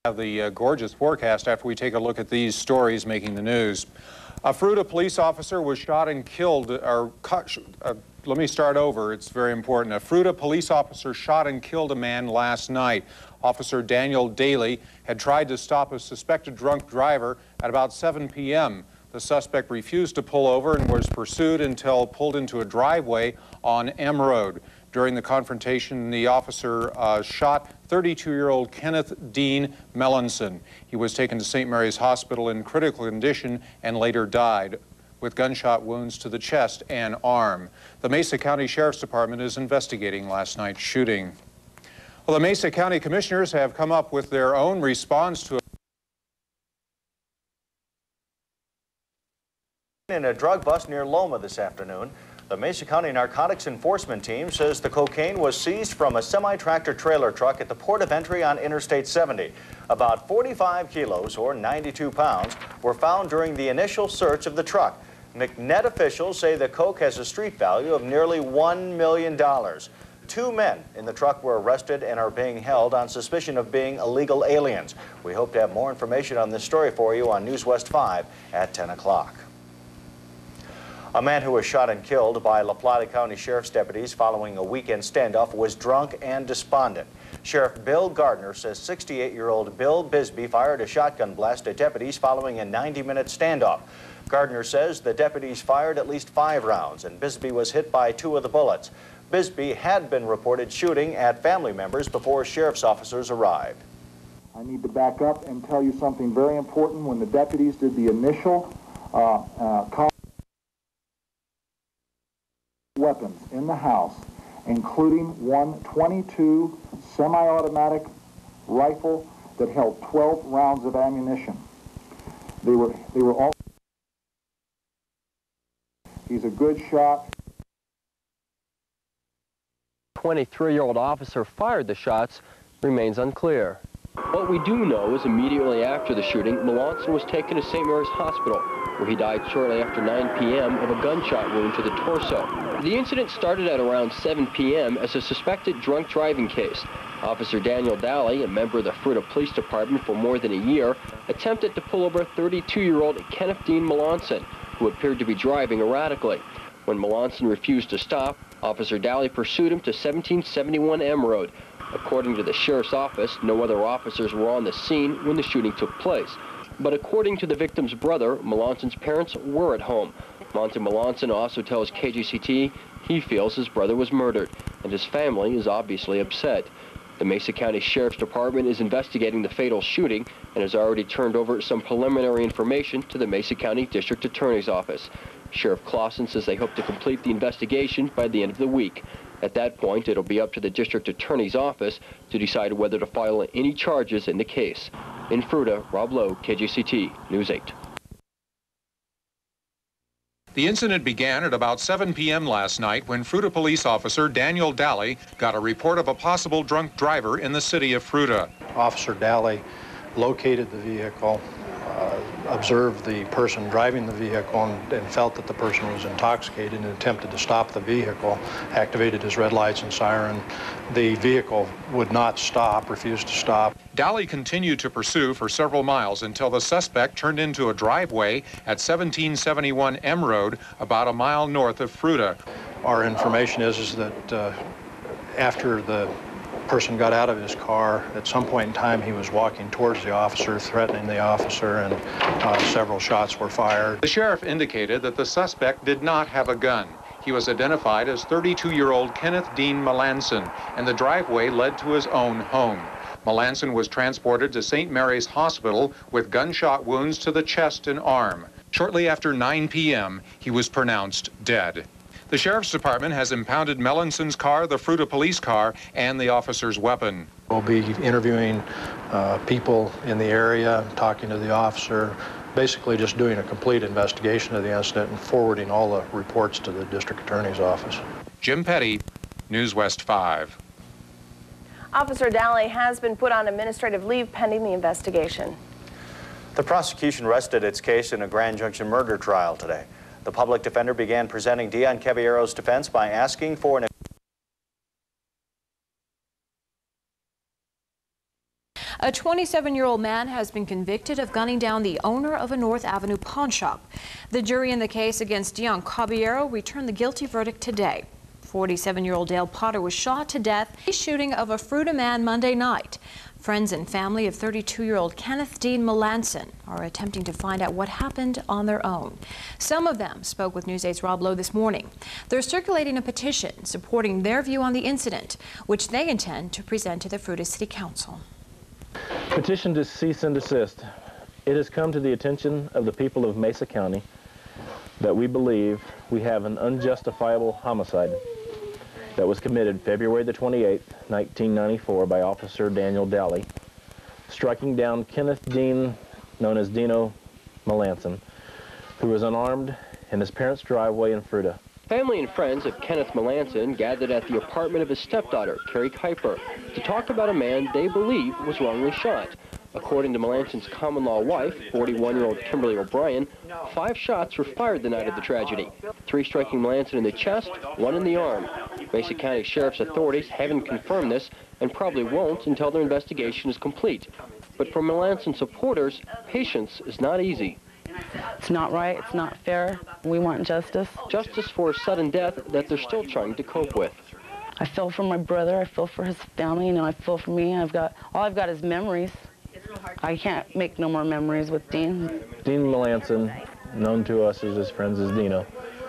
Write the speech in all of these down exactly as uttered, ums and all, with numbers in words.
Have the uh, gorgeous forecast after we take a look at these stories making the news. A Fruita police officer was shot and killed, or cut, uh, let me start over, it's very important. A Fruita police officer shot and killed a man last night. Officer Daniel Daly had tried to stop a suspected drunk driver at about seven p m The suspect refused to pull over and was pursued until pulled into a driveway on M Road. During the confrontation, the officer uh, shot thirty-two-year-old Kenneth Dean Melanson. He was taken to Saint Mary's Hospital in critical condition and later died with gunshot wounds to the chest and arm. The Mesa County Sheriff's Department is investigating last night's shooting. Well, the Mesa County Commissioners have come up with their own response to in a drug bust near Loma this afternoon. The Mesa County Narcotics Enforcement Team says the cocaine was seized from a semi-tractor trailer truck at the port of entry on Interstate seventy. About forty-five kilos, or ninety-two pounds, were found during the initial search of the truck. McNett officials say the coke has a street value of nearly one million dollars. Two men in the truck were arrested and are being held on suspicion of being illegal aliens. We hope to have more information on this story for you on News West five at ten o'clock. A man who was shot and killed by La Plata County Sheriff's deputies following a weekend standoff was drunk and despondent. Sheriff Bill Gardner says sixty-eight-year-old Bill Bisbee fired a shotgun blast at deputies following a ninety-minute standoff. Gardner says the deputies fired at least five rounds and Bisbee was hit by two of the bullets. Bisbee had been reported shooting at family members before sheriff's officers arrived. I need to back up and tell you something very important. When the deputies did the initial uh, uh, call weapons in the house, including one twenty-two semi-automatic rifle that held twelve rounds of ammunition. They were, they were all... He's a good shot. twenty-three-year-old officer fired the shots remains unclear. What we do know is immediately after the shooting, Melanson was taken to Saint Mary's Hospital, where he died shortly after nine p m of a gunshot wound to the torso. The incident started at around seven p m as a suspected drunk driving case. Officer Daniel Daly, a member of the Fruita Police Department for more than a year, attempted to pull over thirty-two-year-old Kenneth Dean Melanson, who appeared to be driving erratically. When Melanson refused to stop, Officer Daly pursued him to seventeen seventy-one M Road. According to the sheriff's office, no other officers were on the scene when the shooting took place. But according to the victim's brother, Melanson's parents were at home. Monty Melanson also tells K G C T he feels his brother was murdered, and his family is obviously upset. The Mesa County Sheriff's Department is investigating the fatal shooting and has already turned over some preliminary information to the Mesa County District Attorney's Office. Sheriff Clausen says they hope to complete the investigation by the end of the week. At that point, it'll be up to the District Attorney's Office to decide whether to file any charges in the case. In Fruita, Rob Lowe, K G C T, News eight. The incident began at about seven p m last night when Fruita police officer Daniel Daly got a report of a possible drunk driver in the city of Fruita. Officer Daly located the vehicle, uh, observed the person driving the vehicle and, and felt that the person was intoxicated and attempted to stop the vehicle, activated his red lights and siren. The vehicle would not stop, refused to stop. Daly continued to pursue for several miles until the suspect turned into a driveway at seventeen seventy-one M Road, about a mile north of Fruita. Our information is, is that uh, after the person got out of his car, at some point in time he was walking towards the officer, threatening the officer, and uh, several shots were fired. The sheriff indicated that the suspect did not have a gun. He was identified as thirty-two-year-old Kenneth Dean Melanson, and the driveway led to his own home. Melanson was transported to Saint Mary's Hospital with gunshot wounds to the chest and arm. Shortly after nine p m, he was pronounced dead. The Sheriff's Department has impounded Melanson's car, the Fruita police car, and the officer's weapon. We'll be interviewing uh, people in the area, talking to the officer, basically just doing a complete investigation of the incident and forwarding all the reports to the District Attorney's Office. Jim Petty, News West five. Officer Daly has been put on administrative leave pending the investigation. The prosecution rested its case in a Grand Junction murder trial today. The public defender began presenting Dion Caballero's defense by asking for an A twenty-seven-year-old man has been convicted of gunning down the owner of a North Avenue pawn shop. The jury in the case against Dion Caballero returned the guilty verdict today. forty-seven-year-old Dale Potter was shot to death in a shooting of a Fruita man Monday night. Friends and family of thirty-two-year-old Kenneth Dean Melanson are attempting to find out what happened on their own. Some of them spoke with News eight's Rob Lowe this morning. They're circulating a petition supporting their view on the incident, which they intend to present to the Fruita City Council. Petition to cease and desist. It has come to the attention of the people of Mesa County that we believe we have an unjustifiable homicide that was committed February the twenty-eighth, nineteen ninety-four by Officer Daniel Daly, striking down Kenneth Dean, known as Dino Melanson, who was unarmed in his parents' driveway in Fruita. Family and friends of Kenneth Melanson gathered at the apartment of his stepdaughter, Carrie Kuiper, to talk about a man they believe was wrongly shot. According to Melanson's common-law wife, forty-one-year-old Kimberly O'Brien, five shots were fired the night of the tragedy, three striking Melanson in the chest, one in the arm. Mesa County Sheriff's authorities haven't confirmed this and probably won't until their investigation is complete. But for Melanson supporters, patience is not easy. It's not right. It's not fair. We want justice. Justice for a sudden death that they're still trying to cope with. I feel for my brother. I feel for his family. You know, I feel for me. I've got, all I've got is memories. I can't make no more memories with Dean. Dean Melanson, known to us as his friends as Dino,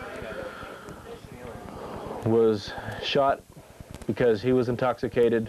was shot because he was intoxicated,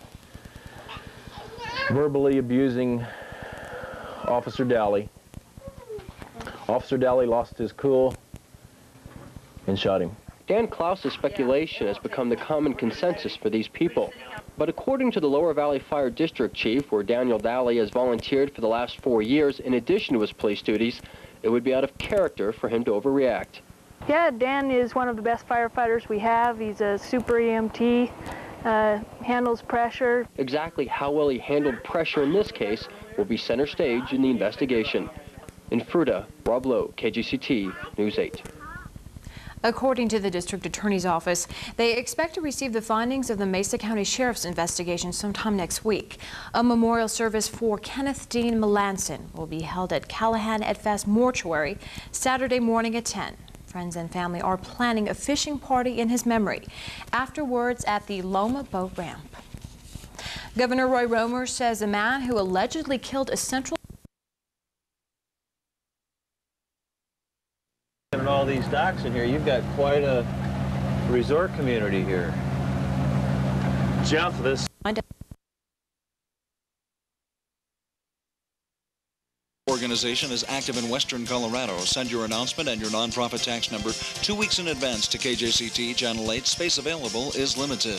verbally abusing Officer Daly. Officer Daly lost his cool and shot him. Dan Klaus's speculation has become the common consensus for these people. But according to the Lower Valley Fire District Chief, where Daniel Daly has volunteered for the last four years in addition to his police duties, it would be out of character for him to overreact. Yeah, Dan is one of the best firefighters we have. He's a super E M T, uh, handles pressure. Exactly how well he handled pressure in this case will be center stage in the investigation. In Fruita, Rob Lowe, K G C T, News eight. According to the district attorney's office, they expect to receive the findings of the Mesa County Sheriff's investigation sometime next week. A memorial service for Kenneth Dean Melanson will be held at Callahan Edfast Mortuary Saturday morning at ten. Friends and family are planning a fishing party in his memory afterwards at the Loma Boat Ramp. Governor Roy Romer says a man who allegedly killed a Central And all these docks in here, you've got quite a resort community here. Jeff, this organization is active in western Colorado. Send your announcement and your nonprofit tax number two weeks in advance to K J C T Channel eight. Space available is limited.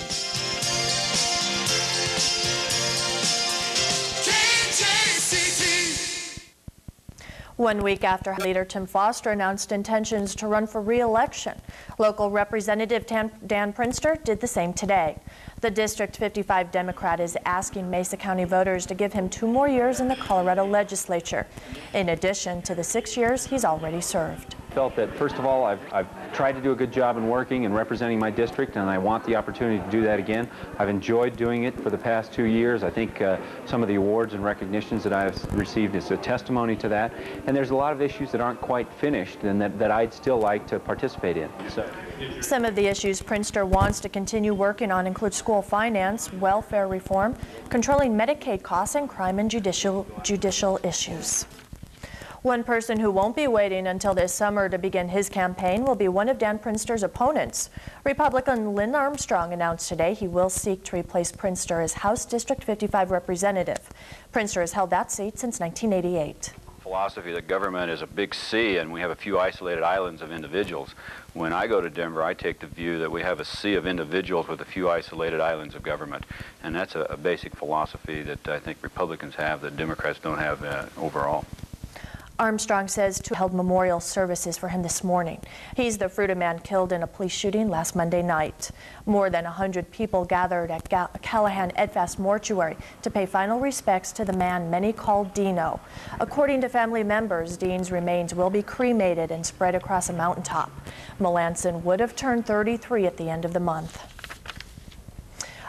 One week after leader Tim Foster announced intentions to run for re-election, local Representative Dan, Dan Prinster did the same today. The District fifty-five Democrat is asking Mesa County voters to give him two more years in the Colorado legislature, in addition to the six years he's already served. Felt that, first of all, I've, I've tried to do a good job in working and representing my district, and I want the opportunity to do that again. I've enjoyed doing it for the past two years. I think uh, some of the awards and recognitions that I've received is a testimony to that. And there's a lot of issues that aren't quite finished and that, that I'd still like to participate in. So. Some of the issues Prinster wants to continue working on include school finance, welfare reform, controlling Medicaid costs, and crime and judicial, judicial issues. One person who won't be waiting until this summer to begin his campaign will be one of Dan Prinster's opponents. Republican Lynn Armstrong announced today he will seek to replace Prinster as House District fifty-five representative. Prinster has held that seat since nineteen eighty-eight. Philosophy that government is a big sea and we have a few isolated islands of individuals. When I go to Denver, I take the view that we have a sea of individuals with a few isolated islands of government. And that's a, a basic philosophy that I think Republicans have that Democrats don't have uh, overall. Armstrong says two held memorial services for him this morning. He's the Fruita man killed in a police shooting last Monday night. More than one hundred people gathered at Ga Callahan Edfast Mortuary to pay final respects to the man many called Dino. According to family members, Dean's remains will be cremated and spread across a mountaintop. Melanson would have turned thirty-three at the end of the month.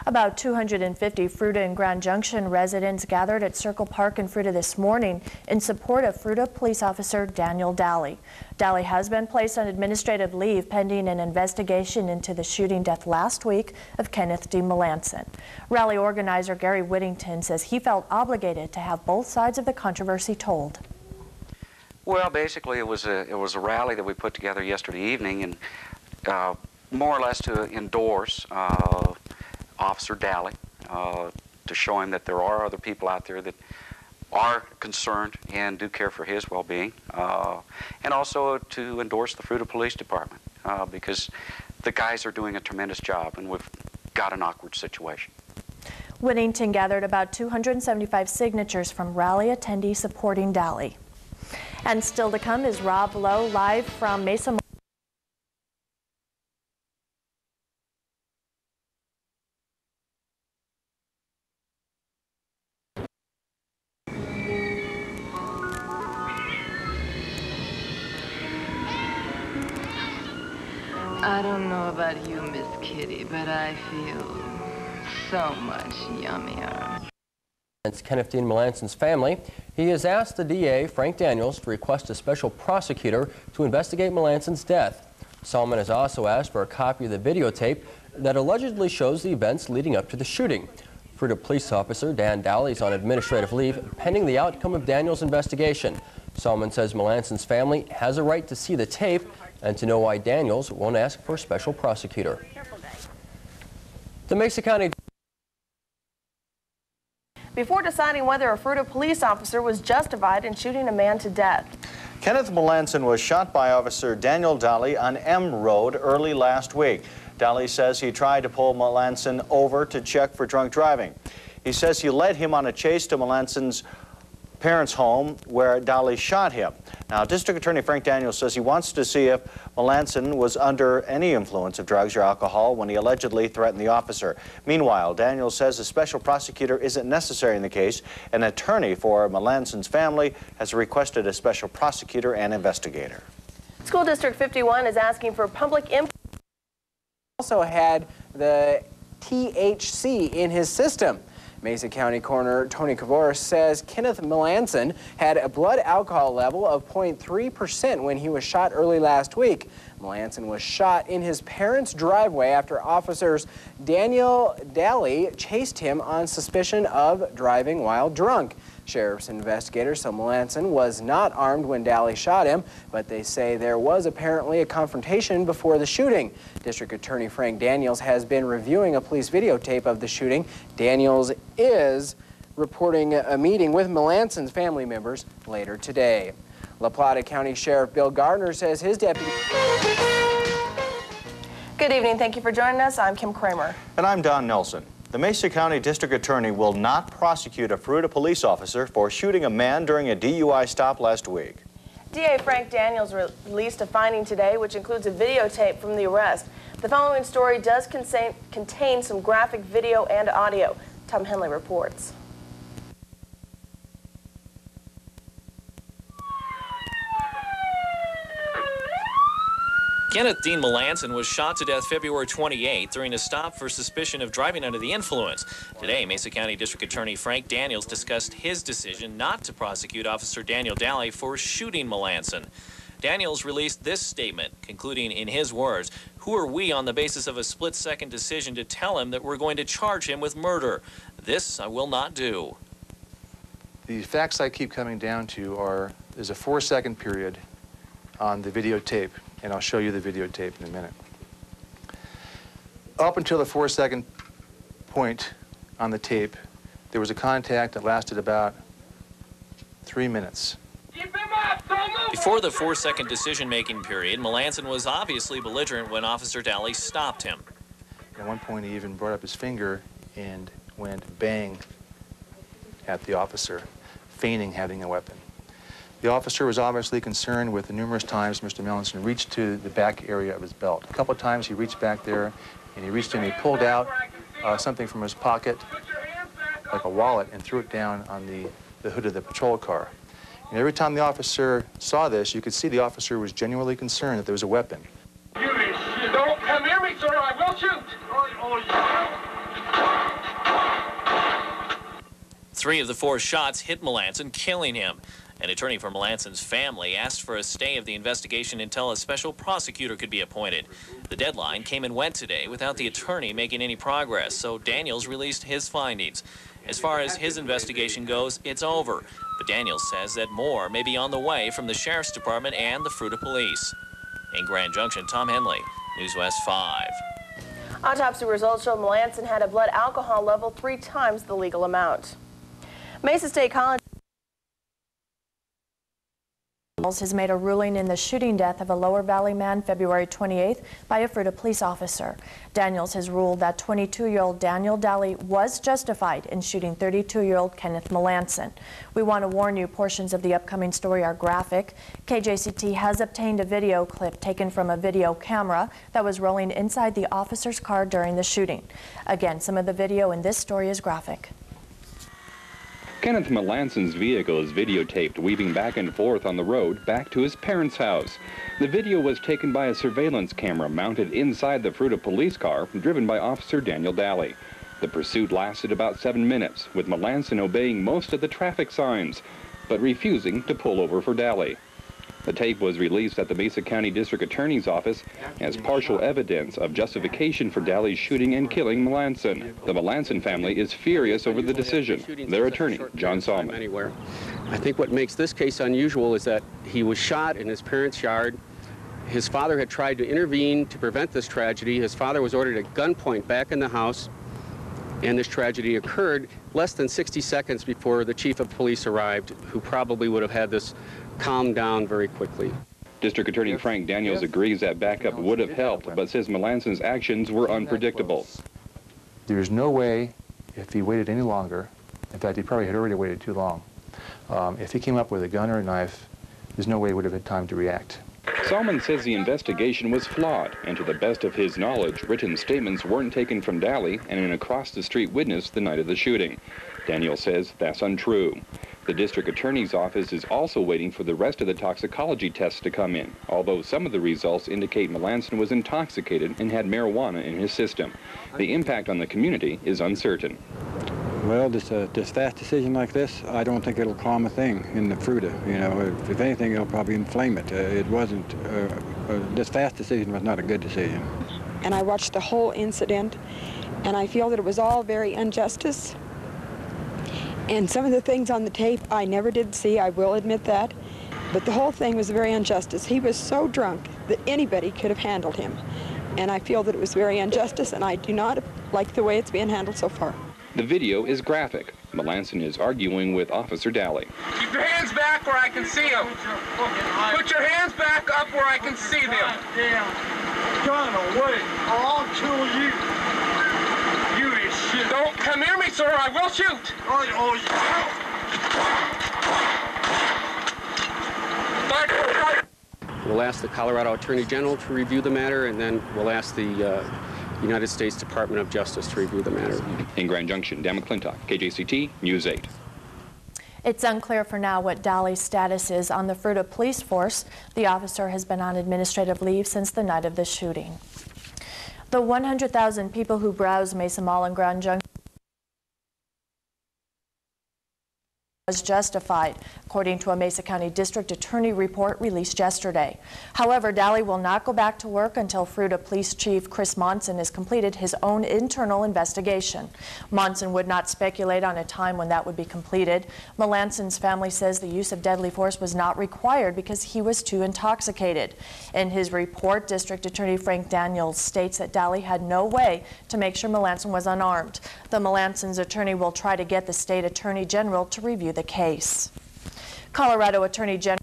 About two hundred fifty Fruita and Grand Junction residents gathered at Circle Park in Fruita this morning in support of Fruita Police Officer Daniel Daly. Daly has been placed on administrative leave pending an investigation into the shooting death last week of Kenneth D. Melanson. Rally organizer Gary Whittington says he felt obligated to have both sides of the controversy told. Well, basically it was a, it was a rally that we put together yesterday evening, and uh, more or less to endorse uh, Officer Daly, uh, to show him that there are other people out there that are concerned and do care for his well-being, uh, and also to endorse the Fruita Police Department, uh, because the guys are doing a tremendous job and we've got an awkward situation. Whittington gathered about two hundred seventy-five signatures from rally attendees supporting Daly. And still to come is Rob Lowe live from Mesa. I don't know about you, Miss Kitty, but I feel so much yummier. It's Kenneth Dean Melanson's family. He has asked the D A, Frank Daniels, to request a special prosecutor to investigate Melanson's death. Solomon has also asked for a copy of the videotape that allegedly shows the events leading up to the shooting. Fruita Police Officer Dan Daly is on administrative leave pending the outcome of Daniels' investigation. Solomon says Melanson's family has a right to see the tape and to know why Daniels won't ask for a special prosecutor. The Mesa County. Before deciding whether a Fruita police officer was justified in shooting a man to death. Kenneth Melanson was shot by Officer Daniel Daly on M Road early last week. Daly says he tried to pull Melanson over to check for drunk driving. He says he led him on a chase to Melanson's parents' home where Daly shot him. Now, District Attorney Frank Daniels says he wants to see if Melanson was under any influence of drugs or alcohol when he allegedly threatened the officer. Meanwhile, Daniels says a special prosecutor isn't necessary in the case. An attorney for Melanson's family has requested a special prosecutor and investigator. School District fifty-one is asking for public input. Also had the T H C in his system. Mesa County Coroner Tony Cavour says Kenneth Melanson had a blood alcohol level of zero point three percent when he was shot early last week. Melanson was shot in his parents' driveway after officers Daniel Daly chased him on suspicion of driving while drunk. Sheriff's investigators say Melanson was not armed when Daly shot him, but they say there was apparently a confrontation before the shooting. District Attorney Frank Daniels has been reviewing a police videotape of the shooting. Daniels is reporting a meeting with Melanson's family members later today. La Plata County Sheriff Bill Gardner says his deputy... Good evening. Thank you for joining us. I'm Kim Kramer. And I'm Don Nelson. The Mesa County District Attorney will not prosecute a Fruita police officer for shooting a man during a D U I stop last week. D A Frank Daniels re released a finding today which includes a videotape from the arrest. The following story does contain, contain some graphic video and audio. Tom Henley reports. Kenneth Dean Melanson was shot to death February twenty-eighth during a stop for suspicion of driving under the influence. Today, Mesa County District Attorney Frank Daniels discussed his decision not to prosecute Officer Daniel Daly for shooting Melanson. Daniels released this statement, concluding in his words, "Who are we on the basis of a split-second decision to tell him that we're going to charge him with murder? This I will not do." The facts I keep coming down to are, there's a four-second period on the videotape, and I'll show you the videotape in a minute. Up until the four-second point on the tape, there was a contact that lasted about three minutes. Before the four-second decision-making period, Melanson was obviously belligerent when Officer Daly stopped him. At one point, he even brought up his finger and went bang at the officer, feigning having a weapon. The officer was obviously concerned with the numerous times Mister Melanson reached to the back area of his belt. A couple of times he reached back there, and he reached in, he pulled out uh, something from his pocket, like a wallet, and threw it down on the, the hood of the patrol car. And every time the officer saw this, you could see the officer was genuinely concerned that there was a weapon. You don't come near me, sir, I will shoot. Oh, oh, Three of the four shots hit Melanson, killing him. An attorney for Melanson's family asked for a stay of the investigation until a special prosecutor could be appointed. The deadline came and went today without the attorney making any progress, so Daniels released his findings. As far as his investigation goes, it's over. But Daniels says that more may be on the way from the Sheriff's Department and the Fruita Police. In Grand Junction, Tom Henley, News West five. Autopsy results show Melanson had a blood alcohol level three times the legal amount. Mesa State College has made a ruling in the shooting death of a Lower Valley man February twenty-eighth by a Fruita police officer. Daniels has ruled that twenty-two-year-old Daniel Daly was justified in shooting thirty-two-year-old Kenneth Melanson. We want to warn you, portions of the upcoming story are graphic. K J C T has obtained a video clip taken from a video camera that was rolling inside the officer's car during the shooting. Again, some of the video in this story is graphic. Kenneth Melanson's vehicle is videotaped weaving back and forth on the road back to his parents' house. The video was taken by a surveillance camera mounted inside the Fruita police car driven by Officer Daniel Daly. The pursuit lasted about seven minutes, with Melanson obeying most of the traffic signs, but refusing to pull over for Daly. The tape was released at the Mesa County District Attorney's Office as partial evidence of justification for Daly's shooting and killing Melanson. The Melanson family is furious over the decision. Their attorney, John Salmon. Anywhere. I think what makes this case unusual is that he was shot in his parents' yard. His father had tried to intervene to prevent this tragedy. His father was ordered at gunpoint back in the house, and this tragedy occurred less than sixty seconds before the chief of police arrived, who probably would have had this calmed down very quickly. District Attorney Frank Daniels agrees that backup would have helped, but says Melanson's actions were unpredictable. There's no way, if he waited any longer, in fact, he probably had already waited too long, um, if he came up with a gun or a knife, there's no way he would have had time to react. Salmon says the investigation was flawed, and to the best of his knowledge, written statements weren't taken from Daly and an across-the-street witness the night of the shooting. Daniel says that's untrue. The district attorney's office is also waiting for the rest of the toxicology tests to come in, although some of the results indicate Melanson was intoxicated and had marijuana in his system. The impact on the community is uncertain. Well, this, uh, this fast decision like this, I don't think it'll calm a thing in the Fruita. You know, if, if anything, it'll probably inflame it. Uh, it wasn't, uh, uh, this fast decision was not a good decision. And I watched the whole incident, and I feel that it was all very injustice. And some of the things on the tape I never did see, I will admit that. But the whole thing was very injustice. He was so drunk that anybody could have handled him. And I feel that it was very injustice, and I do not like the way it's being handled so far. The video is graphic. Melanson is arguing with Officer Daly. Keep your hands back where I can see them. Put your hands back up where I can see them. Run away, or I'll kill you. You is shit. Don't come near me, sir. I will shoot. Oh, oh, yeah. We'll ask the Colorado Attorney General to review the matter, and then we'll ask the uh, United States Department of Justice to review the matter. In Grand Junction, Dan McClintock, K J C T, News eight. It's unclear for now what Daly's status is on the Fruita police force. The officer has been on administrative leave since the night of the shooting. The one hundred thousand people who browse Mesa Mall and Grand Junction was justified, according to a Mesa County District Attorney report released yesterday. However, Daly will not go back to work until Fruita Police Chief Chris Monson has completed his own internal investigation. Monson would not speculate on a time when that would be completed. Melanson's family says the use of deadly force was not required because he was too intoxicated. In his report, District Attorney Frank Daniels states that Daly had no way to make sure Melanson was unarmed. The Melanson's attorney will try to get the state attorney general to review the case. Colorado Attorney General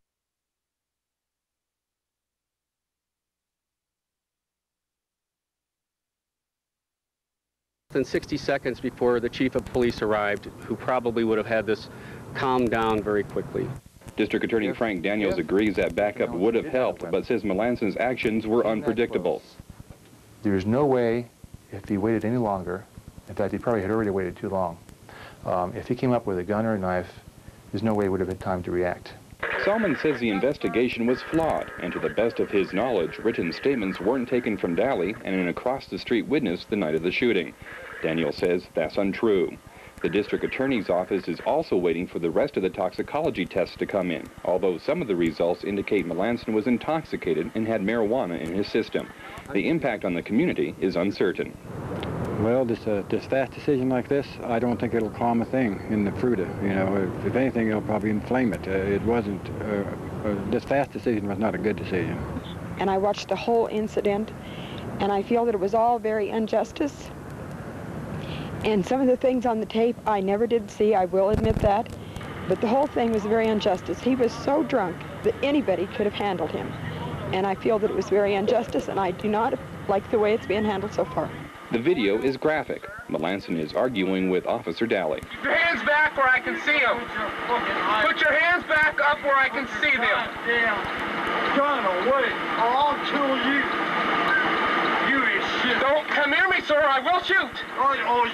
Than sixty seconds before the chief of police arrived, who probably would have had this calmed down very quickly. District Attorney Frank Daniels agrees that backup would have helped, but says Melanson's actions were unpredictable. There's no way, if he waited any longer, in fact, he probably had already waited too long, um, if he came up with a gun or a knife, there's no way he would have had time to react. Salmon says the investigation was flawed, and to the best of his knowledge, written statements weren't taken from Daly and an across-the-street witness the night of the shooting. Daniel says that's untrue. The district attorney's office is also waiting for the rest of the toxicology tests to come in, although some of the results indicate Melanson was intoxicated and had marijuana in his system. The impact on the community is uncertain. Well, this, uh, this fast decision like this, I don't think it'll calm a thing in the Fruita. You know, if, if anything, it'll probably inflame it. Uh, it wasn't, uh, uh, this fast decision was not a good decision. And I watched the whole incident, and I feel that it was all very injustice. And some of the things on the tape I never did see, I will admit that. But the whole thing was very injustice. He was so drunk that anybody could have handled him. And I feel that it was very injustice, and I do not like the way it's being handled so far. The video is graphic. Melanson is arguing with Officer Daly. Put your hands back where I can see them. Put your hands back up where I can see them. Run away, or I'll kill you. You is shit. Don't come near me, sir. I will shoot. Oh, oh,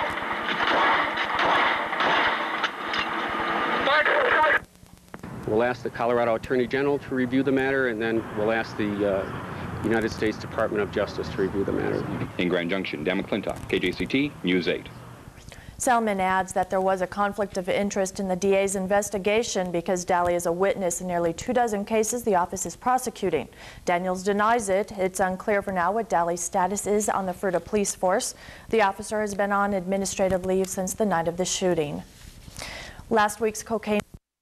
yeah. We'll ask the Colorado Attorney General to review the matter, and then we'll ask the uh, United States Department of Justice to review the matter. In Grand Junction, Dan McClintock, K J C T, News eight. Selman adds that there was a conflict of interest in the D A's investigation because Daly is a witness in nearly two dozen cases the office is prosecuting. Daniels denies it. It's unclear for now what Daly's status is on the Fruita police force. The officer has been on administrative leave since the night of the shooting. Last week's cocaine.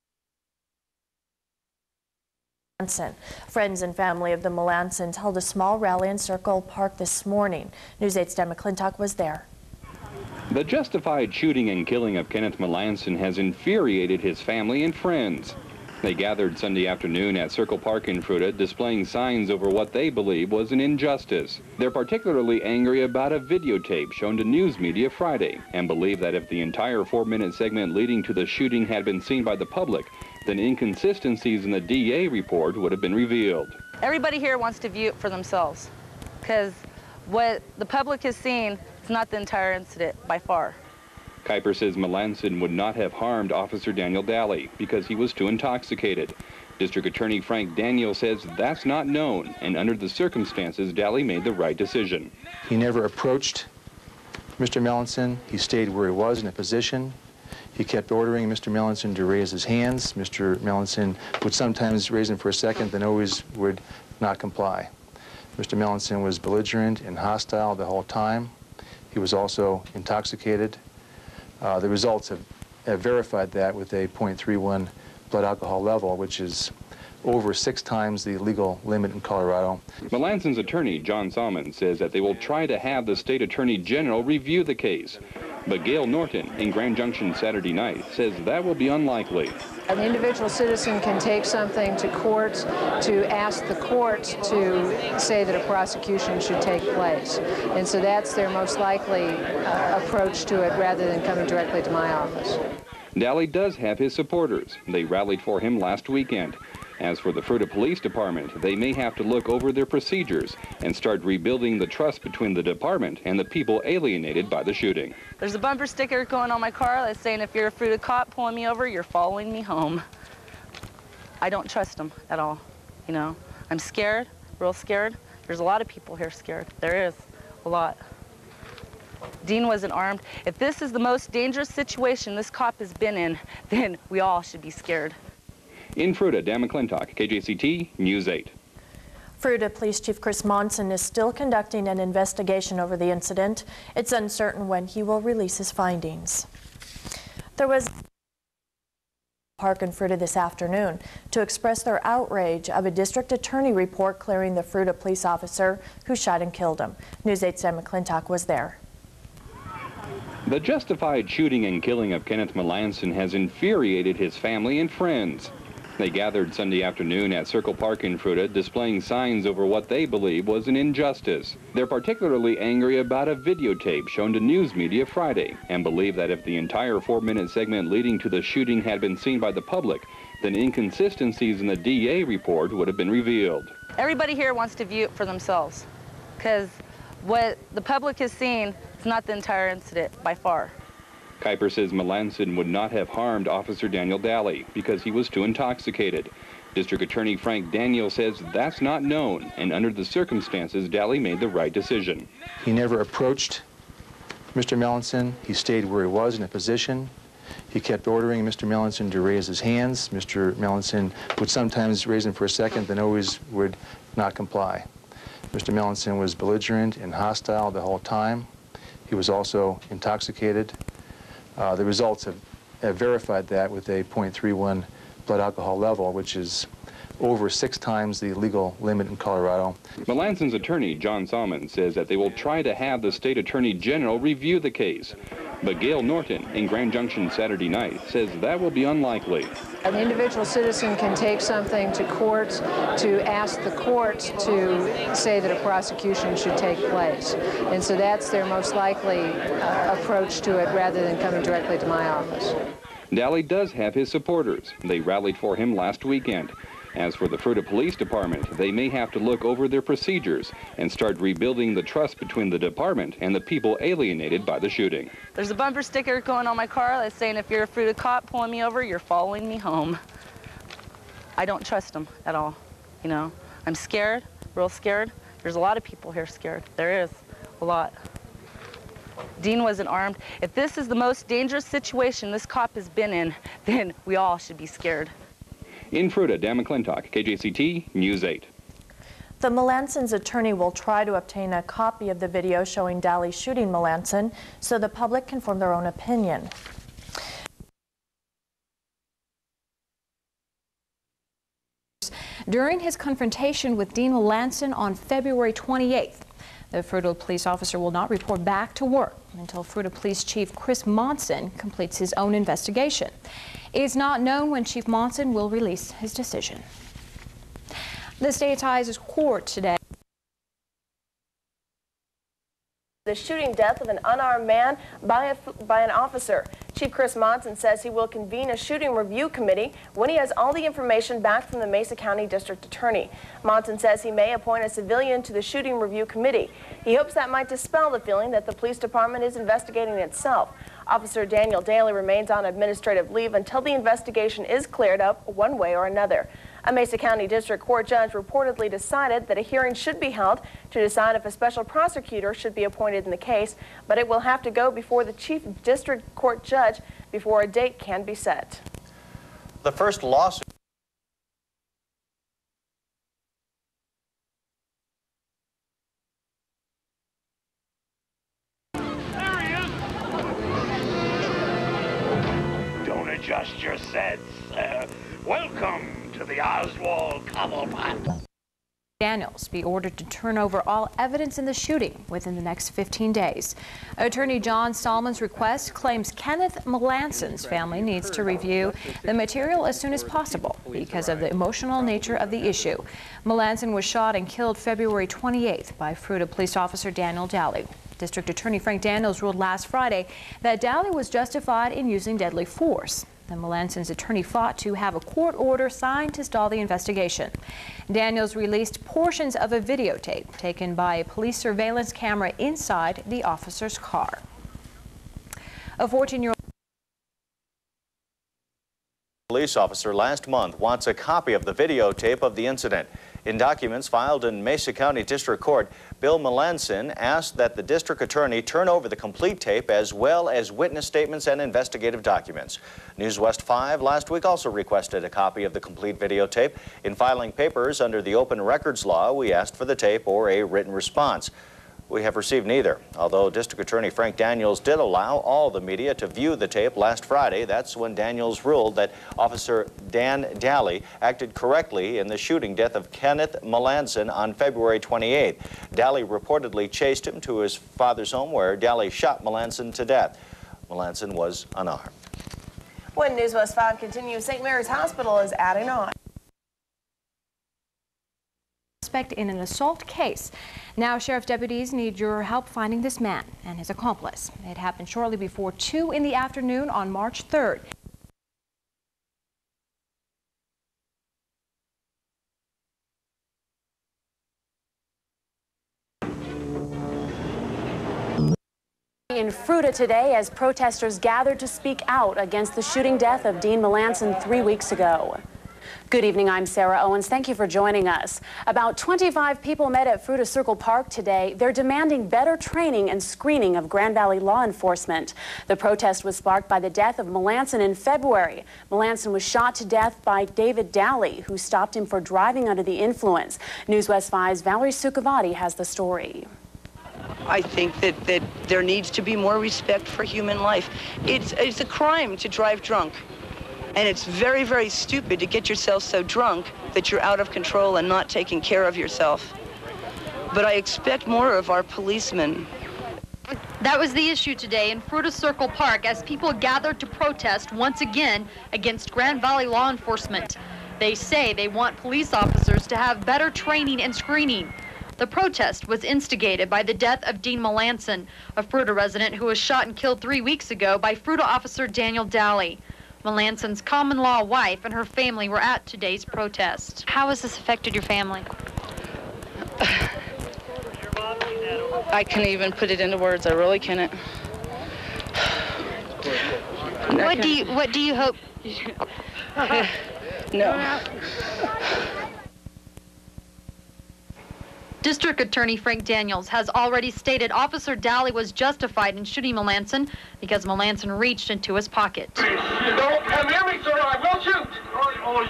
Friends and family of the Melansons held a small rally in Circle Park this morning. News eight's Dan McClintock was there. The justified shooting and killing of Kenneth Melanson has infuriated his family and friends. They gathered Sunday afternoon at Circle Park in Fruita, displaying signs over what they believe was an injustice. They're particularly angry about a videotape shown to news media Friday and believe that if the entire four-minute segment leading to the shooting had been seen by the public, then inconsistencies in the D A report would have been revealed. Everybody here wants to view it for themselves, because what the public has seen is not the entire incident by far. Kuiper says Melanson would not have harmed Officer Daniel Daly because he was too intoxicated. District Attorney Frank Daniel says that's not known, and under the circumstances, Daly made the right decision. He never approached Mister Melanson. He stayed where he was in a position. He kept ordering Mister Melanson to raise his hands. Mister Melanson would sometimes raise them for a second, then always would not comply. Mister Melanson was belligerent and hostile the whole time. He was also intoxicated. Uh, the results have, have verified that with a point three one blood alcohol level, which is over six times the legal limit in Colorado. Melanson's attorney, John Salmon, says that they will try to have the state attorney general review the case. But Gail Norton in Grand Junction Saturday night says that will be unlikely. An individual citizen can take something to court to ask the court to say that a prosecution should take place. And so that's their most likely uh, approach to it rather than coming directly to my office. Daly does have his supporters. They rallied for him last weekend. As for the Fruita Police Department, they may have to look over their procedures and start rebuilding the trust between the department and the people alienated by the shooting. There's a bumper sticker going on my car that's saying, if you're a Fruita cop pulling me over, you're following me home. I don't trust them at all, you know. I'm scared, real scared. There's a lot of people here scared. There is, a lot. Dean wasn't armed. If this is the most dangerous situation this cop has been in, then we all should be scared. In Fruita, Dan McClintock, K J C T, News eight. Fruita Police Chief Chris Monson is still conducting an investigation over the incident. It's uncertain when he will release his findings. There was a park in Fruita this afternoon to express their outrage of a district attorney report clearing the Fruita police officer who shot and killed him. News eight's Dan McClintock was there. The justified shooting and killing of Kenneth Melanson has infuriated his family and friends. They gathered Sunday afternoon at Circle Park in Fruita, displaying signs over what they believe was an injustice. They're particularly angry about a videotape shown to news media Friday and believe that if the entire four-minute segment leading to the shooting had been seen by the public, then inconsistencies in the D A report would have been revealed. Everybody here wants to view it for themselves, because what the public has seen is not the entire incident by far. Kuiper says Melanson would not have harmed Officer Daniel Daly because he was too intoxicated. District Attorney Frank Daniel says that's not known, and under the circumstances, Daly made the right decision. He never approached Mister Melanson, he stayed where he was in a position. He kept ordering Mister Melanson to raise his hands. Mister Melanson would sometimes raise them for a second, then always would not comply. Mister Melanson was belligerent and hostile the whole time. He was also intoxicated. Uh, the results have, have verified that with a point three one blood alcohol level, which is over six times the legal limit in Colorado. Melanson's attorney, John Salmon, says that they will try to have the state attorney general review the case. But Gail Norton in Grand Junction Saturday night says that will be unlikely. An individual citizen can take something to court to ask the court to say that a prosecution should take place. And so that's their most likely uh, approach to it rather than coming directly to my office. Daly does have his supporters. They rallied for him last weekend. As for the Fruita Police Department, they may have to look over their procedures and start rebuilding the trust between the department and the people alienated by the shooting. There's a bumper sticker going on my car that's saying, if you're a Fruita cop pulling me over, you're following me home. I don't trust them at all, you know. I'm scared, real scared. There's a lot of people here scared. There is a lot. Dean wasn't armed. If this is the most dangerous situation this cop has been in, then we all should be scared. In Fruita, Dan McClintock, K J C T, News eight. The Melanson's attorney will try to obtain a copy of the video showing Daly shooting Melanson so the public can form their own opinion. During his confrontation with Dean Melanson on February twenty-eighth, the Fruita police officer will not report back to work until Fruita Police Chief Chris Monson completes his own investigation. It is not known when Chief Monson will release his decision. The state's highest court today. The shooting death of an unarmed man by, a, by an officer. Chief Chris Monson says he will convene a shooting review committee when he has all the information back from the Mesa County District Attorney. Monson says he may appoint a civilian to the shooting review committee. He hopes that might dispel the feeling that the police department is investigating itself. Officer Daniel Daly remains on administrative leave until the investigation is cleared up one way or another. A Mesa County District Court judge reportedly decided that a hearing should be held to decide if a special prosecutor should be appointed in the case, but it will have to go before the Chief District Court judge before a date can be set. The first lawsuit. Don't adjust your sets. Uh, welcome to the Oswald Cobblepot. Daniels be ordered to turn over all evidence in the shooting within the next fifteen days. Attorney John Stallman's request claims Kenneth Melanson's family needs to review the material as soon as possible because of the emotional nature of the issue. Melanson was shot and killed February twenty-eighth by Fruita police officer Daniel Daly. District Attorney Frank Daniels ruled last Friday that Daly was justified in using deadly force. The Melanson's attorney fought to have a court order signed to stall the investigation. Daniels released portions of a videotape taken by a police surveillance camera inside the officer's car. A fourteen-year-old police officer last month wants a copy of the videotape of the incident. In documents filed in Mesa County District Court, Bill Melanson asked that the district attorney turn over the complete tape as well as witness statements and investigative documents. News West five last week also requested a copy of the complete videotape. In filing papers under the Open Records Law, we asked for the tape or a written response. We have received neither, although District Attorney Frank Daniels did allow all the media to view the tape last Friday. That's when Daniels ruled that Officer Dan Daly acted correctly in the shooting death of Kenneth Melanson on February twenty-eighth. Daly reportedly chased him to his father's home where Daly shot Melanson to death. Melanson was unarmed. When News West five continues, Saint Mary's Hospital is adding on. In an assault case. Now sheriff's deputies need your help finding this man and his accomplice. It happened shortly before two in the afternoon on March third. In Fruita today as protesters gathered to speak out against the shooting death of Dean Melanson three weeks ago. Good evening, I'm Sarah Owens. Thank you for joining us. About twenty-five people met at Fruita Circle Park today. They're demanding better training and screening of Grand Valley law enforcement. The protest was sparked by the death of Melanson in February. Melanson was shot to death by David Dally, who stopped him for driving under the influence. News West five's Valerie Sukhavati has the story. I think that, that there needs to be more respect for human life. It's, it's a crime to drive drunk. And it's very, very stupid to get yourself so drunk that you're out of control and not taking care of yourself. But I expect more of our policemen. That was the issue today in Fruita Circle Park as people gathered to protest once again against Grand Valley law enforcement. They say they want police officers to have better training and screening. The protest was instigated by the death of Dean Melanson, a Fruita resident who was shot and killed three weeks ago by Fruita officer Daniel Dally. Melanson's common-law wife and her family were at today's protest. How has this affected your family? I can't even put it into words. I really can't. What do you What do you hope? No. District Attorney Frank Daniels has already stated Officer Dally was justified in shooting Melanson because Melanson reached into his pocket. Don't come near me, sir. I will shoot. Oh,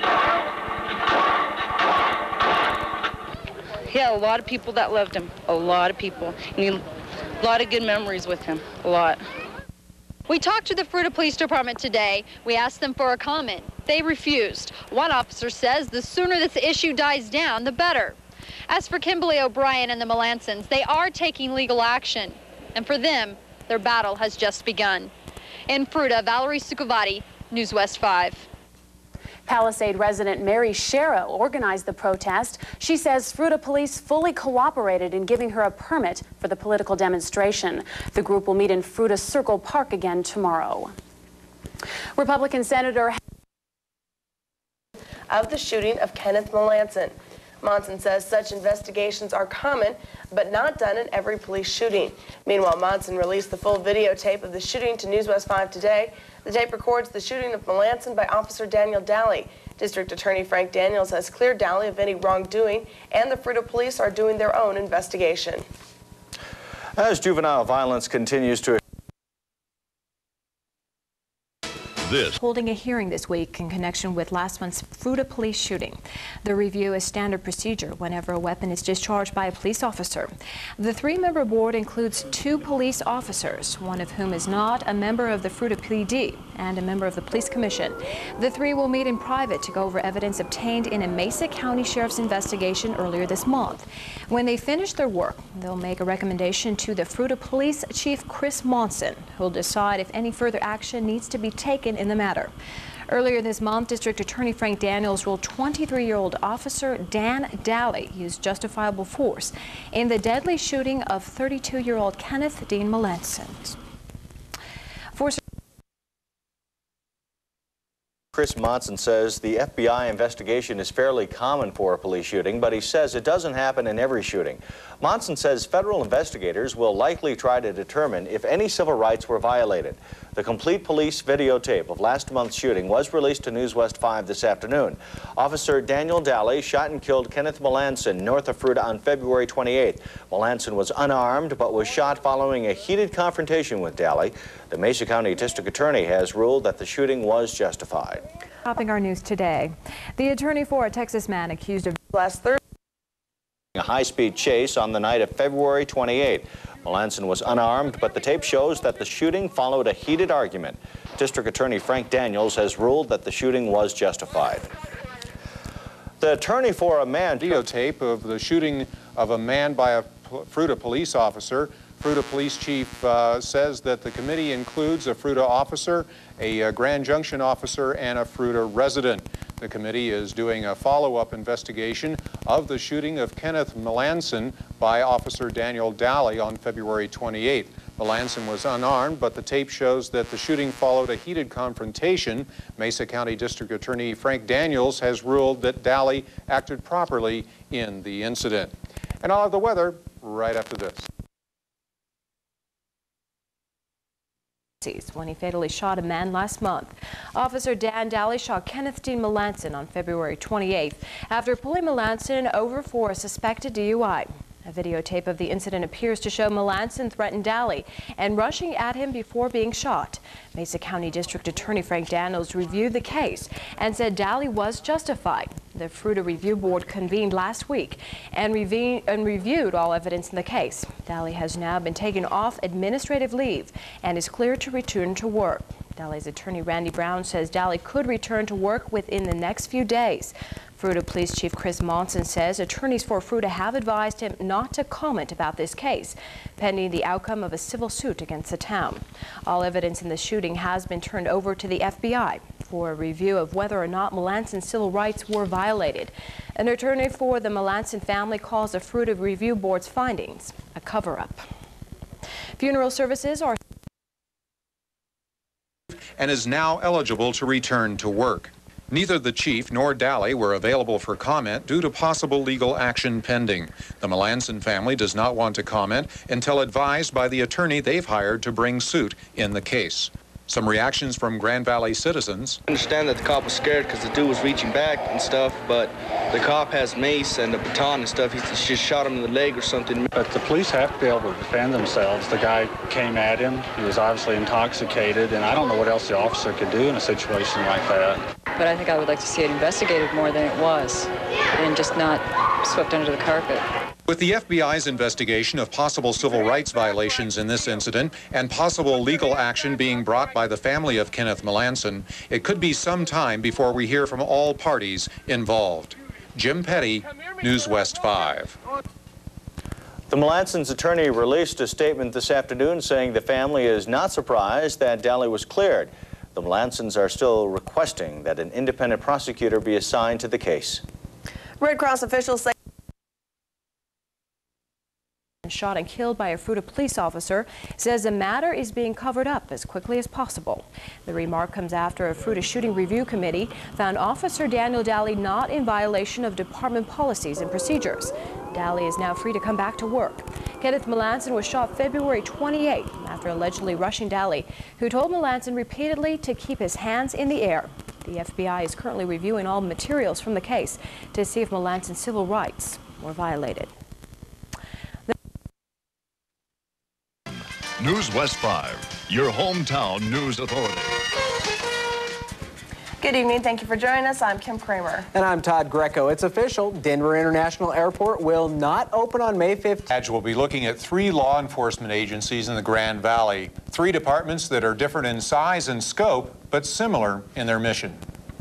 He had a lot of people that loved him. A lot of people. And he, a lot of good memories with him. A lot. We talked to the Fruita Police Department today. We asked them for a comment. They refused. One officer says the sooner this issue dies down, the better. As for Kimberly O'Brien and the Melansons, they are taking legal action. And for them, their battle has just begun. In Fruita, Valerie Sukhavati, News West five. Palisade resident Mary Sharrow organized the protest. She says Fruita police fully cooperated in giving her a permit for the political demonstration. The group will meet in Fruita Circle Park again tomorrow. Republican Senator of the shooting of Kenneth Melanson. Monson says such investigations are common, but not done in every police shooting. Meanwhile, Monson released the full videotape of the shooting to News West five today. The tape records the shooting of Melanson by Officer Daniel Dally. District Attorney Frank Daniels has cleared Dally of any wrongdoing, and the Fruita police are doing their own investigation. As juvenile violence continues to This. Holding a hearing this week in connection with last month's Fruita police shooting. The review is standard procedure whenever a weapon is discharged by a police officer. The three-member board includes two police officers, one of whom is not a member of the Fruita P D and a member of the Police Commission. The three will meet in private to go over evidence obtained in a Mesa County Sheriff's investigation earlier this month. When they finish their work, they'll make a recommendation to the Fruita Police Chief Chris Monson, who will decide if any further action needs to be taken in the matter. Earlier this month, District Attorney Frank Daniels ruled twenty-three-year-old Officer Dan Dally used justifiable force in the deadly shooting of thirty-two-year-old Kenneth Dean Melanson. Force Chris Monson says the F B I investigation is fairly common for a police shooting, but he says it doesn't happen in every shooting. Monson says federal investigators will likely try to determine if any civil rights were violated. The complete police videotape of last month's shooting was released to News West five this afternoon. Officer Daniel Dally shot and killed Kenneth Melanson north of Fruita on February twenty-eighth. Melanson was unarmed but was shot following a heated confrontation with Dally. The Mesa County District Attorney has ruled that the shooting was justified. Topping our news today, the attorney for a Texas man accused of last Thursday a high-speed chase on the night of February twenty-eighth. Melanson was unarmed, but the tape shows that the shooting followed a heated argument. District Attorney Frank Daniels has ruled that the shooting was justified. The attorney for a man videotape of the shooting of a man by a Fruita police officer. Fruita Police Chief uh, says that the committee includes a Fruita officer, a, a Grand Junction officer, and a Fruita resident. The committee is doing a follow-up investigation of the shooting of Kenneth Melanson by Officer Daniel Dally on February twenty-eighth. Melanson was unarmed, but the tape shows that the shooting followed a heated confrontation. Mesa County District Attorney Frank Daniels has ruled that Dally acted properly in the incident. And I'll have the weather right after this. when he fatally shot a man last month. Officer Dan Daly shot Kenneth Dean Melanson on February twenty-eighth after pulling Melanson over for a suspected D U I. A videotape of the incident appears to show Melanson threatened Daly and rushing at him before being shot. Mesa County District Attorney Frank Daniels reviewed the case and said Daly was justified. The Fruita Review Board convened last week and, rev and reviewed all evidence in the case. Daly has now been taken off administrative leave and is cleared to return to work. Daly's attorney Randy Brown says Daly could return to work within the next few days. Fruita Police Chief Chris Monson says attorneys for Fruita have advised him not to comment about this case, pending the outcome of a civil suit against the town. All evidence in the shooting has been turned over to the F B I for a review of whether or not Melanson's civil rights were violated. An attorney for the Melanson family calls the Fruita Review Board's findings a cover-up. Funeral services are and is now eligible to return to work. Neither the chief nor Daly were available for comment due to possible legal action pending. The Melanson family does not want to comment until advised by the attorney they've hired to bring suit in the case. Some reactions from Grand Valley citizens. I understand that the cop was scared because the dude was reaching back and stuff, but the cop has mace and a baton and stuff. He just shot him in the leg or something. But the police have to be able to defend themselves. The guy came at him. He was obviously intoxicated, and I don't know what else the officer could do in a situation like that. But I think I would like to see it investigated more than it was and just not swept under the carpet. With the F B I's investigation of possible civil rights violations in this incident and possible legal action being brought by the family of Kenneth Melanson, it could be some time before we hear from all parties involved. Jim Petty, News West five. The Melanson's attorney released a statement this afternoon saying the family is not surprised that Daly was cleared. The Melansons are still requesting that an independent prosecutor be assigned to the case. Red Cross officials say shot and killed by a Fruita police officer, says the matter is being covered up as quickly as possible. The remark comes after a Fruita Shooting Review Committee found Officer Daniel Daly not in violation of department policies and procedures. Daly is now free to come back to work. Kenneth Melanson was shot February twenty-eighth after allegedly rushing Daly, who told Melanson repeatedly to keep his hands in the air. The F B I is currently reviewing all materials from the case to see if Melanson's civil rights were violated. News West five, your hometown news authority. Good evening. Thank you for joining us. I'm Kim Kramer. And I'm Todd Greco. It's official. Denver International Airport will not open on May fifteenth. We'll be looking at three law enforcement agencies in the Grand Valley. Three departments that are different in size and scope, but similar in their mission.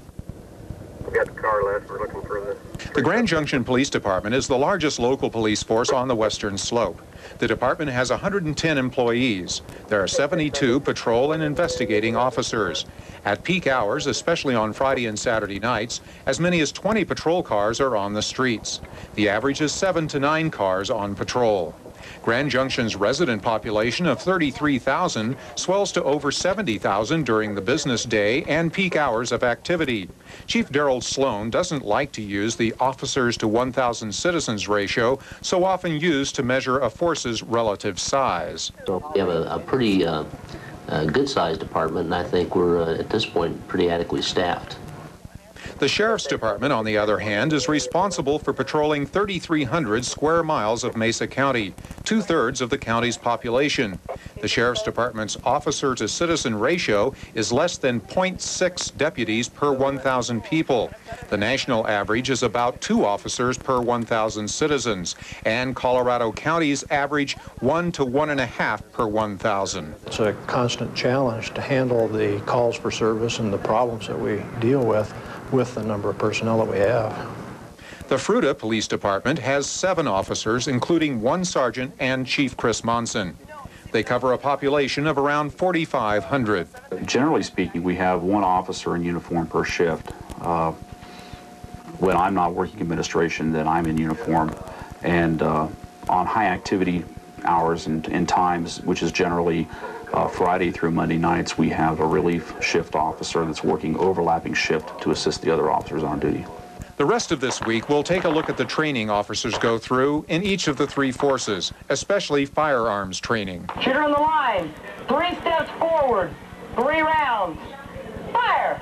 We got the car left. We're looking for the... The Grand Junction Police Department is the largest local police force on the western slope. The department has one hundred ten employees. There are seventy-two patrol and investigating officers. At peak hours, especially on Friday and Saturday nights, as many as twenty patrol cars are on the streets. The average is seven to nine cars on patrol. Grand Junction's resident population of thirty-three thousand swells to over seventy thousand during the business day and peak hours of activity. Chief Darrell Sloan doesn't like to use the officers to one thousand citizens ratio, so often used to measure a force's relative size. So we have a, a pretty uh, uh, good-sized department, and I think we're, uh, at this point, pretty adequately staffed. The Sheriff's Department, on the other hand, is responsible for patrolling thirty-three hundred square miles of Mesa County, two-thirds of the county's population. The Sheriff's Department's officer-to-citizen ratio is less than zero point six deputies per one thousand people. The national average is about two officers per one thousand citizens, and Colorado counties average one to one and a half per one thousand. It's a constant challenge to handle the calls for service and the problems that we deal with with the number of personnel that we have. The Fruita Police Department has seven officers, including one sergeant and Chief Chris Monson. They cover a population of around forty-five hundred. Generally speaking, we have one officer in uniform per shift. Uh, when I'm not working administration, then I'm in uniform. And uh, on high activity hours and, and times, which is generally Uh, Friday through Monday nights, we have a relief shift officer that's working overlapping shift to assist the other officers on duty. The rest of this week, we'll take a look at the training officers go through in each of the three forces, especially firearms training. Shooter on the line. Three steps forward. Three rounds. Fire!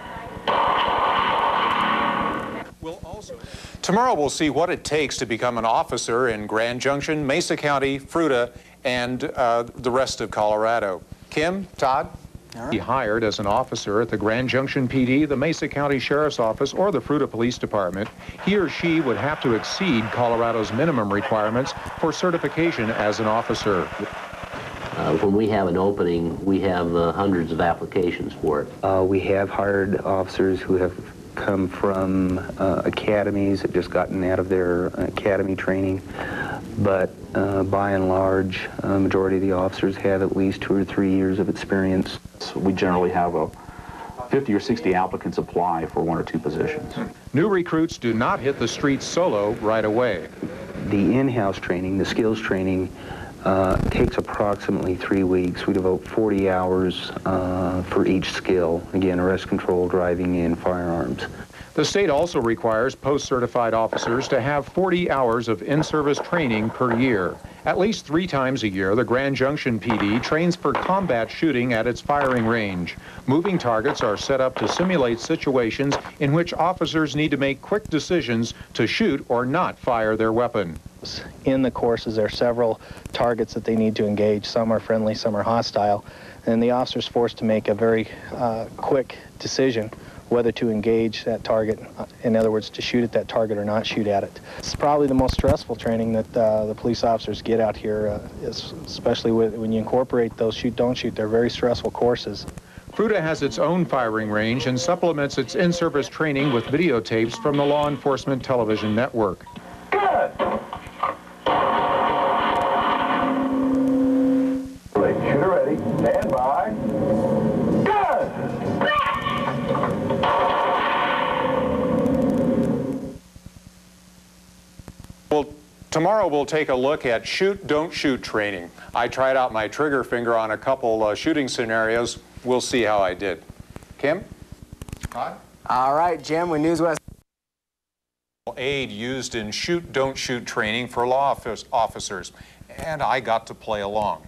We'll also... Tomorrow we'll see what it takes to become an officer in Grand Junction, Mesa County, Fruita, and uh, the rest of Colorado. Kim, Todd? Right. Be hired as an officer at the Grand Junction P D, the Mesa County Sheriff's Office, or the Fruita Police Department. He or she would have to exceed Colorado's minimum requirements for certification as an officer. Uh, when we have an opening, we have uh, hundreds of applications for it. Uh, we have hired officers who have come from uh, academies, have just gotten out of their academy training, but uh, by and large, a majority of the officers have at least two or three years of experience. So we generally have a fifty or sixty applicants apply for one or two positions. New recruits do not hit the streets solo right away. The in-house training, the skills training, Uh, takes approximately three weeks. We devote forty hours uh, for each skill. Again, arrest control, driving, and firearms. The state also requires post-certified officers to have forty hours of in-service training per year. At least three times a year, the Grand Junction P D trains for combat shooting at its firing range. Moving targets are set up to simulate situations in which officers need to make quick decisions to shoot or not fire their weapon. In the courses, there are several targets that they need to engage. Some are friendly, some are hostile, and the officer's forced to make a very uh, quick decision whether to engage that target, in other words, to shoot at that target or not shoot at it. It's probably the most stressful training that uh, the police officers get out here, uh, especially with, when you incorporate those shoot-don't-shoot. They're very stressful courses. Fruita has its own firing range and supplements its in-service training with videotapes from the Law Enforcement Television Network. Good! Shooter ready. Stand by. Good! Well, tomorrow we'll take a look at shoot, don't shoot training. I tried out my trigger finger on a couple uh, shooting scenarios. We'll see how I did. Kim? Todd? All right, Jim, with News West. Aid used in shoot, don't shoot training for law office officers, and I got to play along.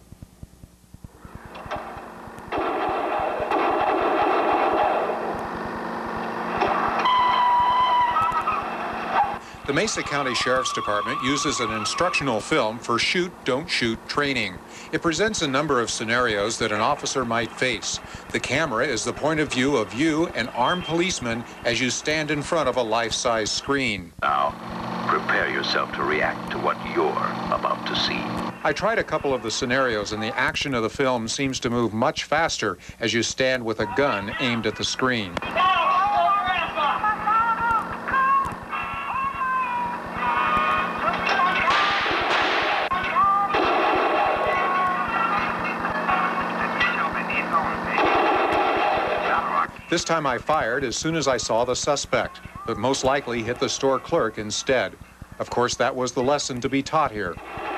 The Mesa County Sheriff's Department uses an instructional film for shoot, don't shoot training. It presents a number of scenarios that an officer might face. The camera is the point of view of you, an armed policeman, as you stand in front of a life-size screen. Now, prepare yourself to react to what you're about to see. I tried a couple of the scenarios, and the action of the film seems to move much faster as you stand with a gun aimed at the screen. This time I fired as soon as I saw the suspect, but most likely hit the store clerk instead. Of course, that was the lesson to be taught here.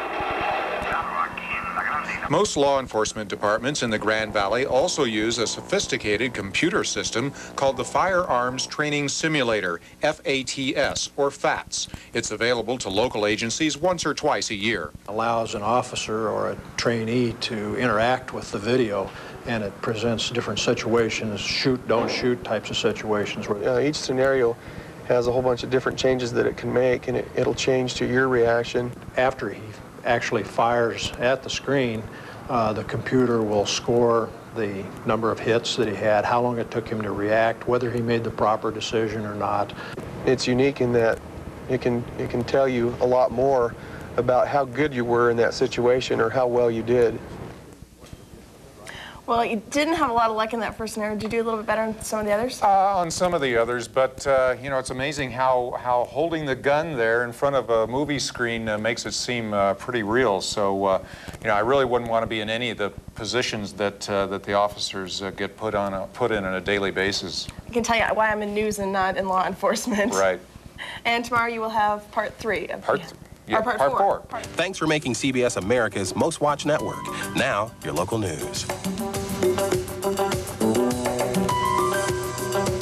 Most law enforcement departments in the Grand Valley also use a sophisticated computer system called the Firearms Training Simulator, F A T S, or FATS. It's available to local agencies once or twice a year. Allows an officer or a trainee to interact with the video, and it presents different situations, shoot, don't shoot types of situations. Uh, each scenario has a whole bunch of different changes that it can make, and it, it'll change to your reaction. After he actually fires at the screen, uh, the computer will score the number of hits that he had, how long it took him to react, whether he made the proper decision or not. It's unique in that it can, it can tell you a lot more about how good you were in that situation or how well you did. Well, you didn't have a lot of luck in that first scenario. Did you do a little bit better on some of the others? Uh, on some of the others, but uh, you know, it's amazing how, how holding the gun there in front of a movie screen uh, makes it seem uh, pretty real. So, uh, you know, I really wouldn't want to be in any of the positions that uh, that the officers uh, get put on a, put in on a daily basis. I can tell you why I'm in news and not in law enforcement. Right. And tomorrow you will have part three of part. The, yeah, part, part four. four. Part Thanks for making C B S America's most watched network. Now, your local news.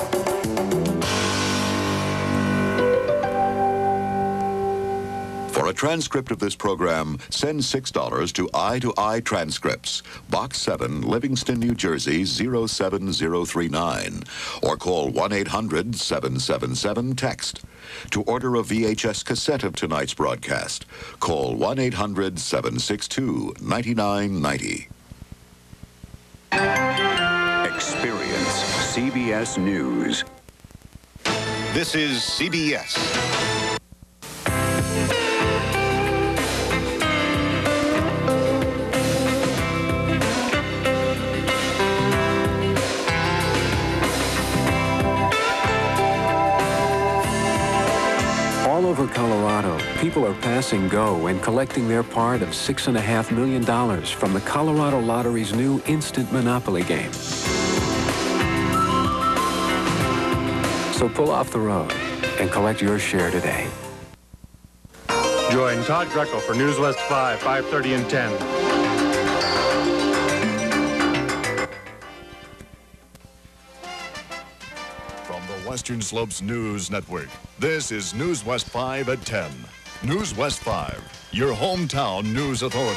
For a a transcript of this program, send six dollars to Eye to Eye Transcripts, Box seven, Livingston, New Jersey, zero seven zero three nine, or call one eight hundred, seven seven seven, text. To order a V H S cassette of tonight's broadcast, call one eight hundred, seven six two, nine nine nine zero. Experience C B S News. This is C B S. All over Colorado, people are passing go and collecting their part of six and a half million dollars from the Colorado Lottery's new Instant Monopoly game. So pull off the road and collect your share today. Join Todd Greco for News West five, five thirty and ten. From the Western Slopes News Network, this is News West five at ten. News West five, your hometown news authority.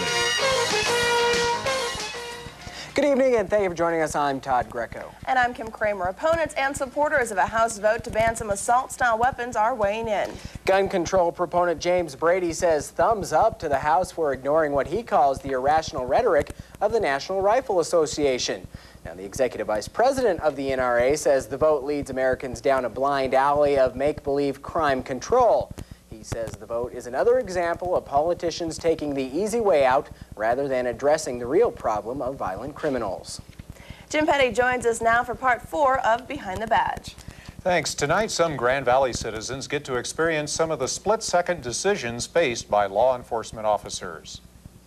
Good evening and thank you for joining us. I'm Todd Greco. And I'm Kim Kramer. Opponents and supporters of a House vote to ban some assault-style weapons are weighing in. Gun control proponent James Brady says thumbs up to the House for ignoring what he calls the irrational rhetoric of the National Rifle Association. Now, the executive vice president of the N R A says the vote leads Americans down a blind alley of make-believe crime control. He says the vote is another example of politicians taking the easy way out rather than addressing the real problem of violent criminals. Jim Petty joins us now for part four of Behind the Badge. Thanks. Tonight, some Grand Valley citizens get to experience some of the split-second decisions faced by law enforcement officers.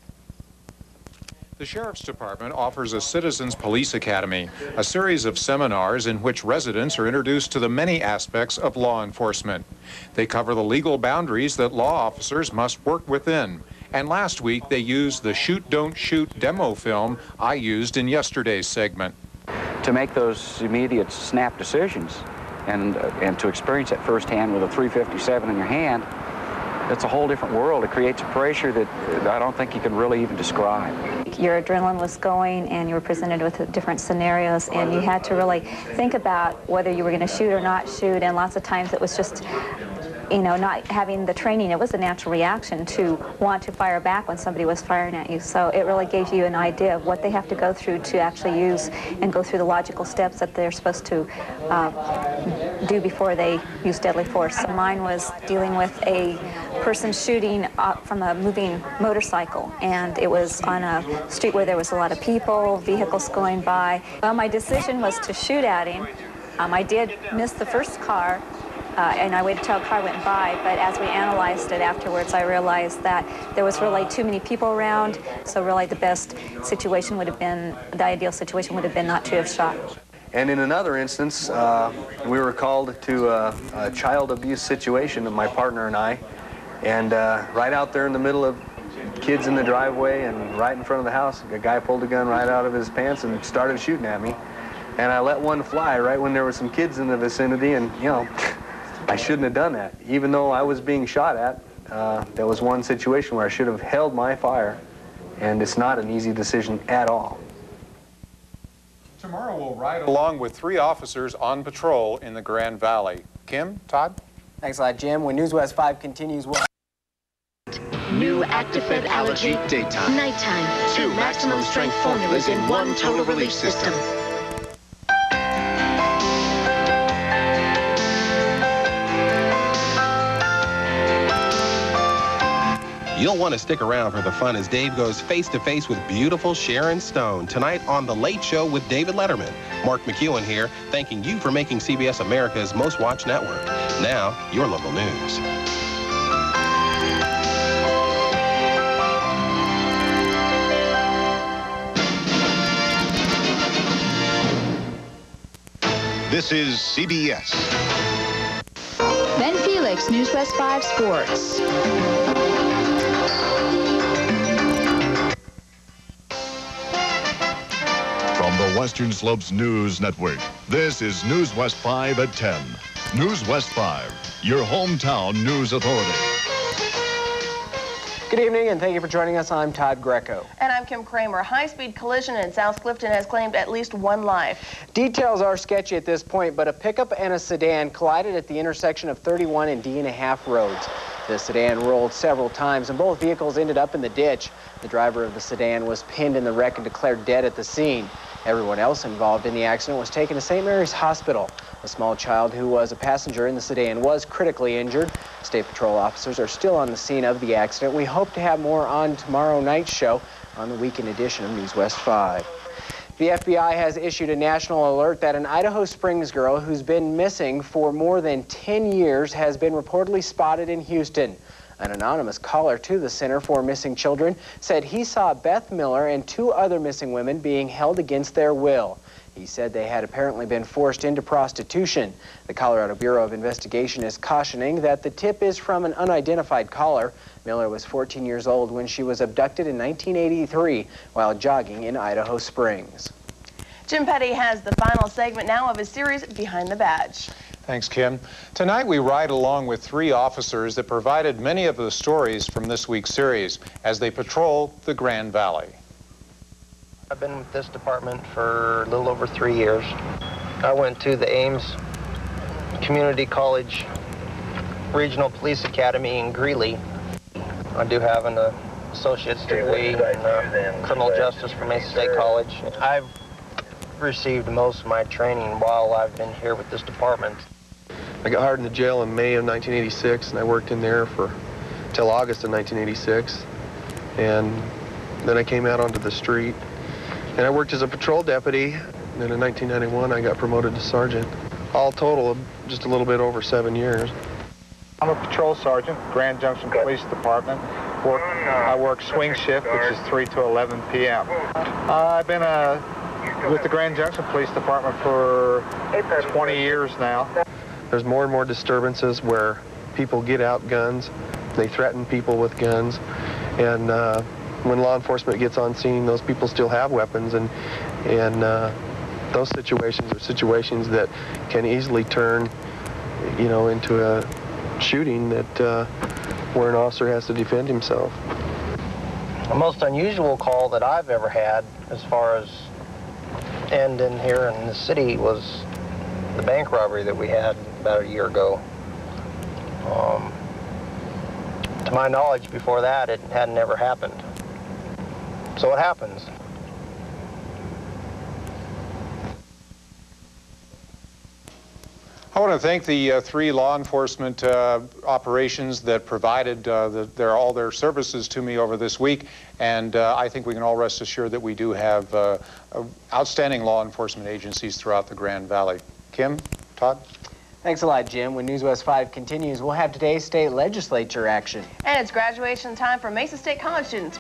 The Sheriff's Department offers a Citizens Police Academy, a series of seminars in which residents are introduced to the many aspects of law enforcement. They cover the legal boundaries that law officers must work within. And last week, they used the Shoot, Don't Shoot demo film I used in yesterday's segment. To make those immediate snap decisions and, uh, and to experience it firsthand with a three fifty-seven in your hand, it's a whole different world. It creates a pressure that I don't think you can really even describe. Your adrenaline was going and you were presented with different scenarios and you had to really think about whether you were going to shoot or not shoot, and lots of times it was just, you know, not having the training. It was a natural reaction to want to fire back when somebody was firing at you. So it really gave you an idea of what they have to go through to actually use and go through the logical steps that they're supposed to uh, do before they use deadly force. So mine was dealing with a person shooting up from a moving motorcycle, and it was on a street where there was a lot of people, vehicles going by. Well, my decision was to shoot at him. Um, I did miss the first car, uh, and I waited till a car went by, but as we analyzed it afterwards, I realized that there was really too many people around, so really the best situation would have been, the ideal situation would have been not to have shot. And in another instance, uh, we were called to a, a child abuse situation of my partner and I, and uh, right out there in the middle of kids in the driveway and right in front of the house, a guy pulled a gun right out of his pants and started shooting at me. And I let one fly right when there were some kids in the vicinity, and, you know, I shouldn't have done that. Even though I was being shot at, uh, there was one situation where I should have held my fire, and it's not an easy decision at all. Tomorrow we'll ride along with three officers on patrol in the Grand Valley. Kim, Todd? Thanks a lot, Jim. When News West five continues, we'll... New Actifed Allergy. Daytime. Nighttime. Two maximum strength formulas in one total relief system. You'll want to stick around for the fun as Dave goes face-to-face with beautiful Sharon Stone tonight on The Late Show with David Letterman. Mark McEwen here, thanking you for making C B S America's most watched network. Now, your local news. This is C B S. Ben Felix, News West five Sports. From the Western Slopes News Network, this is News West five at ten. News West five, your hometown news authority. Good evening, and thank you for joining us. I'm Todd Greco. And I'm Kim Kramer. A high-speed collision in South Clifton has claimed at least one life. Details are sketchy at this point, but a pickup and a sedan collided at the intersection of thirty-one and D and a half roads. The sedan rolled several times, and both vehicles ended up in the ditch. The driver of the sedan was pinned in the wreck and declared dead at the scene. Everyone else involved in the accident was taken to Saint Mary's Hospital. A small child who was a passenger in the sedan was critically injured. State Patrol officers are still on the scene of the accident. We hope to have more on tomorrow night's show on the weekend edition of News West five. The F B I has issued a national alert that an Idaho Springs girl who's been missing for more than ten years has been reportedly spotted in Houston. An anonymous caller to the Center for Missing Children said he saw Beth Miller and two other missing women being held against their will. He said they had apparently been forced into prostitution. The Colorado Bureau of Investigation is cautioning that the tip is from an unidentified caller. Miller was fourteen years old when she was abducted in nineteen eighty-three while jogging in Idaho Springs. Jim Petty has the final segment now of his series, Behind the Badge. Thanks, Kim. Tonight we ride along with three officers that provided many of the stories from this week's series as they patrol the Grand Valley. I've been with this department for a little over three years. I went to the Ames Community College Regional Police Academy in Greeley. I do have an uh, associate's degree in uh, criminal justice from Mesa State College. I've received most of my training while I've been here with this department. I got hired in the jail in May of nineteen eighty-six, and I worked in there for till August of nineteen eighty-six. And then I came out onto the street, and I worked as a patrol deputy. And then in nineteen ninety-one, I got promoted to sergeant. All total, just a little bit over seven years. I'm a patrol sergeant, Grand Junction Police Department. Work, I work swing shift, which is three to eleven p m Uh, I've been uh, with the Grand Junction Police Department for twenty years now. There's more and more disturbances where people get out guns, they threaten people with guns, and uh, when law enforcement gets on scene, those people still have weapons, and and uh, those situations are situations that can easily turn, you know, into a shooting that uh, where an officer has to defend himself. The most unusual call that I've ever had, as far as and in here in the city, was the bank robbery that we had about a year ago. Um, to my knowledge, before that, it hadn't ever happened. So it happens. I want to thank the uh, three law enforcement uh, operations that provided uh, the, their, all their services to me over this week, and uh, I think we can all rest assured that we do have uh, uh, outstanding law enforcement agencies throughout the Grand Valley. Kim, Todd? Thanks a lot, Jim. When News West five continues, we'll have today's state legislature action. And it's graduation time for Mesa State College students.